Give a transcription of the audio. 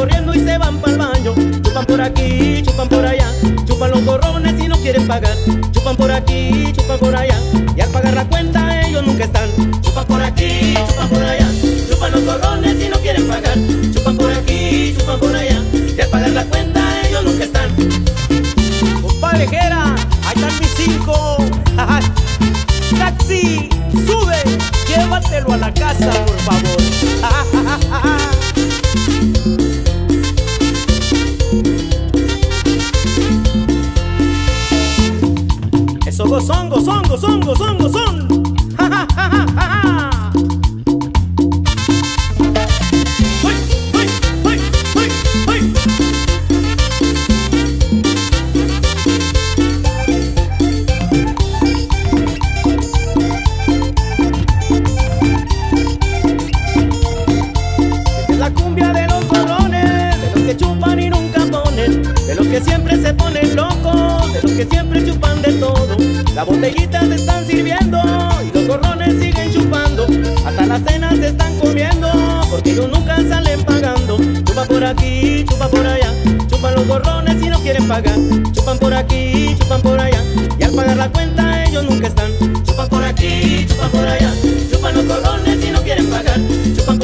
corriendo y se van pa'l baño. Chupan por aquí, chupan por allá, chupan los gorrones y no quieren pagar. Chupan por aquí, chupan por allá, y al pagar la cuenta ellos nunca están. Chupan por aquí, chupan por allá, chupan los gorrones y no quieren pagar. Chupan por aquí, chupan por allá, y al pagar la cuenta ellos nunca están. Compadre Jera, ahí están mis 5. Taxi, sube, llévatelo a la casa, por favor. Eso gozón, gozón, gozón, gozón, gozón. La cumbia de los gorrones, de los que chupan y nunca ponen, de los que siempre se ponen locos, de los que siempre chupan de todo. Las botellitas se están sirviendo y los gorrones siguen chupando. Hasta las cenas se están comiendo porque ellos nunca salen pagando. Chupan por aquí, chupan por allá, chupan los gorrones y no quieren pagar. Chupan por aquí, chupan por allá, y al pagar la cuenta ellos nunca están. Chupan por aquí, chupan por allá, chupan los gorrones y no quieren pagar. Chupan